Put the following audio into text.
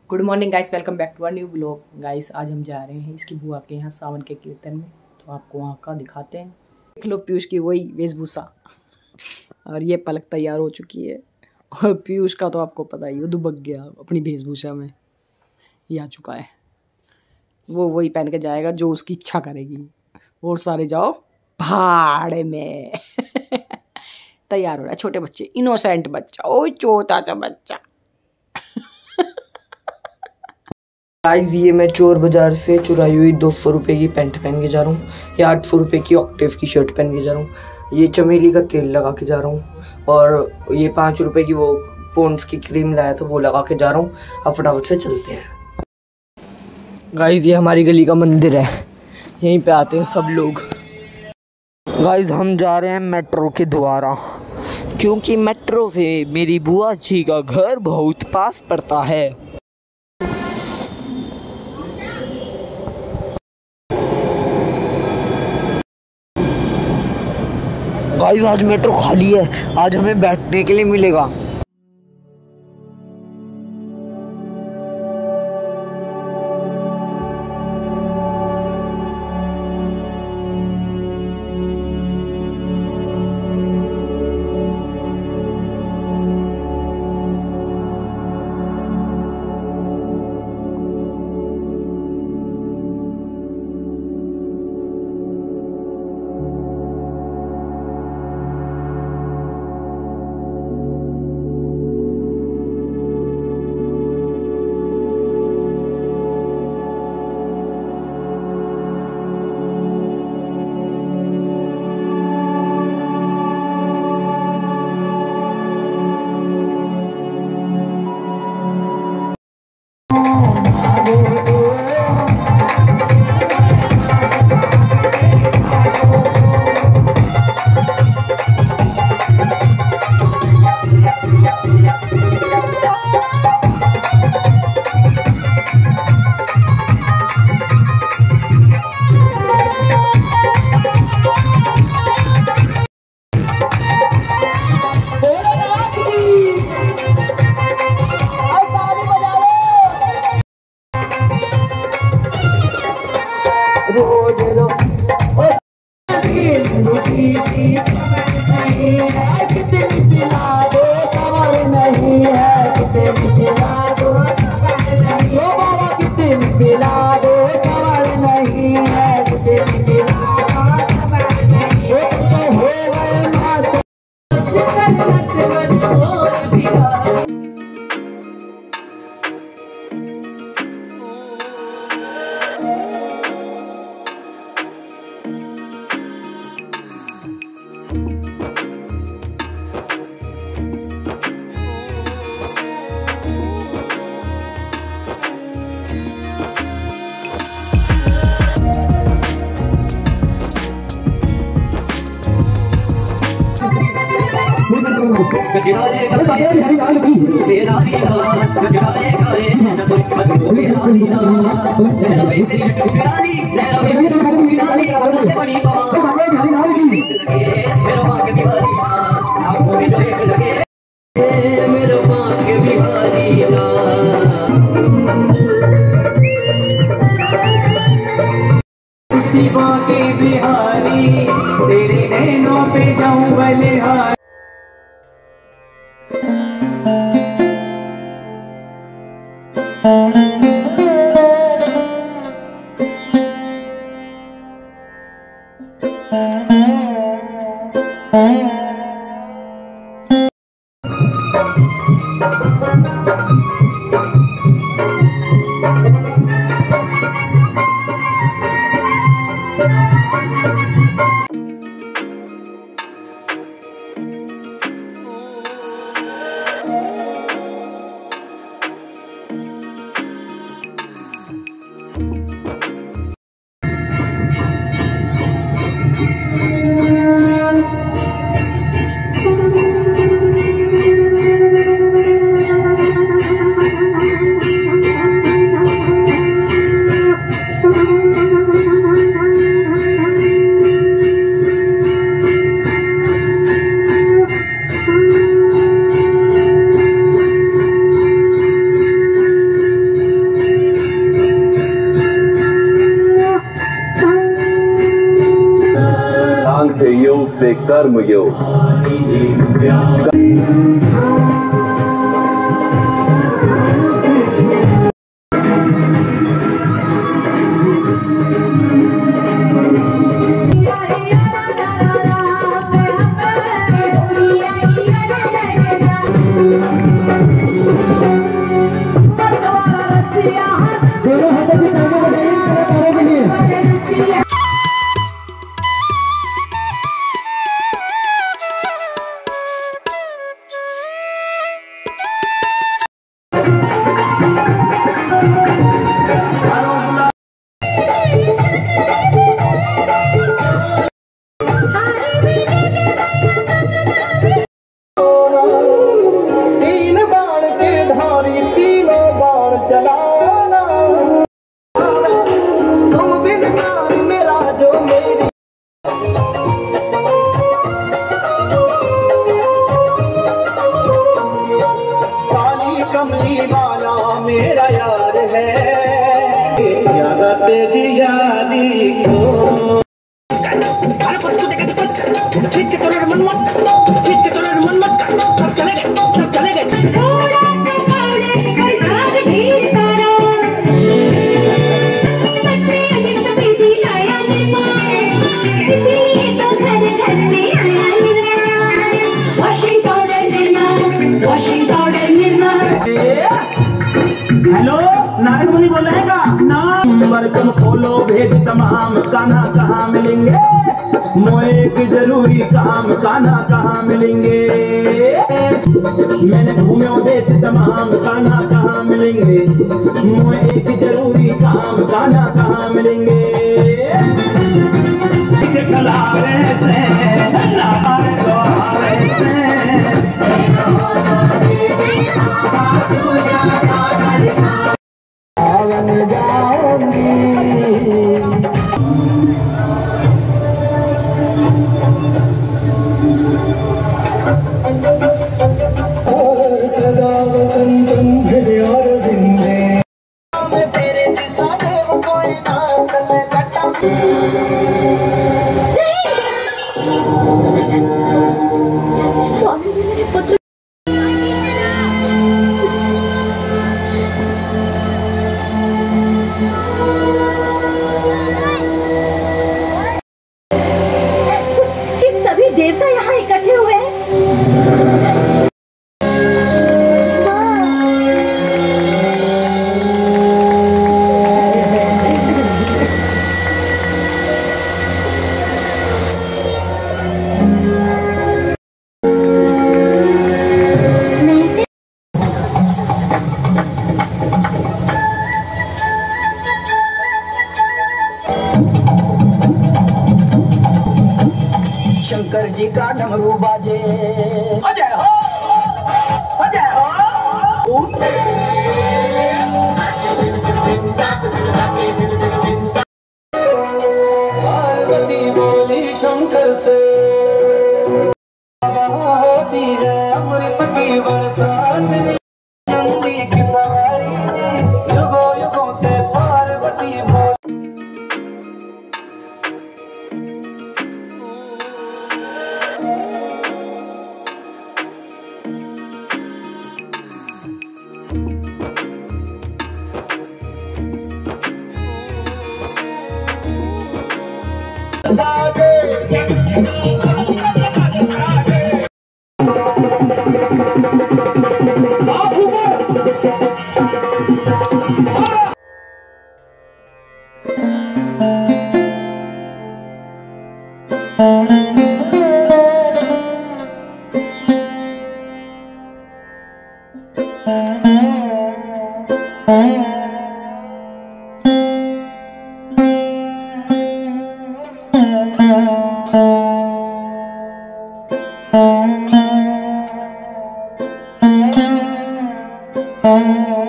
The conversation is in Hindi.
Good morning guys, welcome back to a new blog. Guys आज हम जा रहे हैं इसकी बुआ के यहाँ सावन के कीर्तन में, तो आपको वहाँ का दिखाते हैं। देख लो पीयूष की वही वेशभूषा, और ये पलक तैयार हो चुकी है। और पीयूष का तो आपको पता ही, वो दुबक गया अपनी वेशभूषा में, ये आ चुका है। वो वही पहन के जाएगा जो उसकी इच्छा करेगी। और सारे जाओ भाड़ में। तैयार हो रहा है छोटे बच्चे, इनोसेंट बच्चा, ओ छोटा सा बच्चा। गाइस ये मैं चोर बाजार से चुराई हुई 200 रुपये की पैंट पहन के जा रहा हूँ। या 800 रुपये की ऑक्टेव की शर्ट पहन के जा रहा हूँ। ये चमेली का तेल लगा के जा रहा हूँ। और ये 5 रुपये की वो पॉन्ड्स की क्रीम लाया था, वो लगा के जा रहा हूँ। अब फटाफट से चलते हैं। गाइस ये हमारी गली का मंदिर है, यहीं पे आते हैं सब लोग। गाइस हम जा रहे हैं मेट्रो के द्वारा, क्योंकि मेट्रो से मेरी बुआ जी का घर बहुत पास पड़ता है। गाइस आज मेट्रो खाली है, आज हमें बैठने के लिए मिलेगा। बिहारी तेरे नैनों पे जाऊं बलिहारी। से कर्म योग। कमली वाला मेरा यार है, यादा तेरी यारी को। हेलो, नारायण मुनि बोल रहे का नंबर तुम खोलो भेज तमाम, कान्हा कहाँ मिलेंगे, मोए की जरूरी काम, कान्हा कहाँ मिलेंगे। मैंने घूमे देश तमाम, कान्हा कहाँ मिलेंगे, मोए की जरूरी काम, कान्हा कहाँ मिलेंगे। सभी देवता यहाँ इकट्ठे हुए हैं। शंकर जी का डमरू बाजे, अजय हो, अजय हो। पार्वती बोली शंकर से, होती है अमृत की बरसात, नंदी की सवारी, युगों युगों से पार्वती बोली। Oh